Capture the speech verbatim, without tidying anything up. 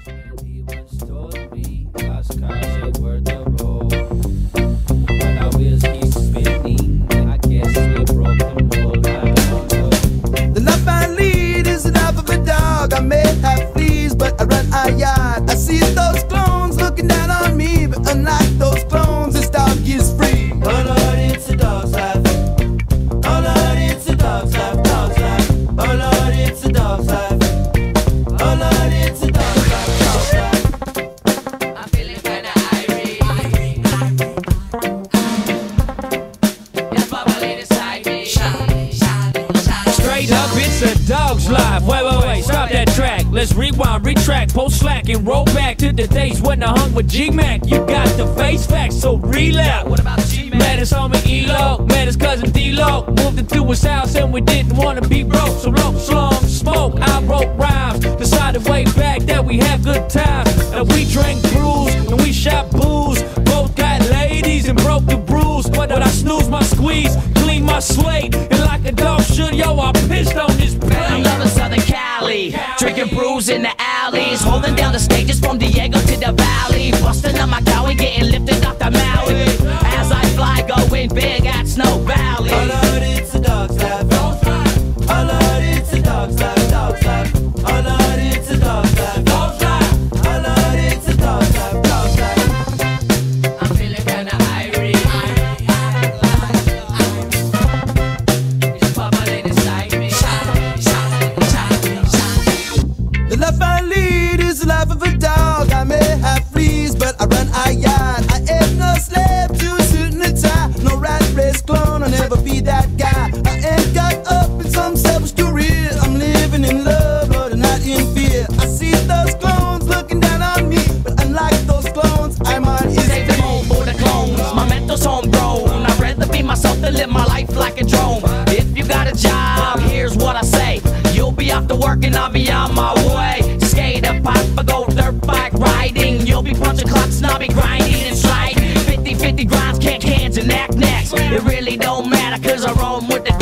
And he once told me, fast cars ain't worth the road. But our wheels keep spinning, I guess we broke the mold. I don't know. The life I lead is the life of a dog. I may have fleas, but I run a yard. I see those clones looking down on me, but unlike those clones, this dog is free. Oh Lord, it's a dog's life. Oh Lord, it's a dog's life, dog's life. Oh Lord, it's a dog's life. Oh Lord, it's a dog's life, dog's life. I'm feeling kinda irate. Yes, Papa laid inside me. Straight up, it's a dog's life. Wait, wait, wait, stop that track. Let's rewind, retract, post slack, and roll back to the days when I hung with G-Mac. You got the face facts, so relax. What about G-Mac? Met his homie E-Lo, met his cousin D-Lo. Moved into his house and we didn't wanna be broke. So low slung smoke, I wrote rhymes. Decided way back that we had good times. And we drank brews and we shot booze. Both got ladies and broke the rules. But I snooze my squeeze, clean my slate. And like a dog should, yo, I pissed on this plate. I'm loving Southern Cali, drinking brews in the alleys, holding down the stages from Diego to the valley, busting up my cow and getting lifted off the Maui. As I fly, going big at Snow Valley. Oh Lord, it's a dog's life. Oh Lord, it's a dog's life, dog's life. Oh Lord, it's a dog's life, dog's life. Oh Lord, it's a dog's life, dog's life. I'm feeling kinda irate. It's Papa laid inside me. The life I lead is the life of a dog. I may have fleas, but I run a yard. I ain't no slave to a suit and a tie. No rat race clone, I'll never be that guy. I ain't got up in some selfish career. I'm living in love, Lord, and not in fear. I see those clones looking down on me, but unlike those clones, I'm on his Save them all for the clones, my mental's homegrown. I'd rather be myself than live my life like a drone. If you got a job, here's what I say. You'll be off to work and I'll be on my way. Skater, pop, I go dirt bike riding. You'll be punching clocks and I'll be grinding and sliding. fifty fifty grinds, can't cans and knack knacks. It really don't matter cause I roam with the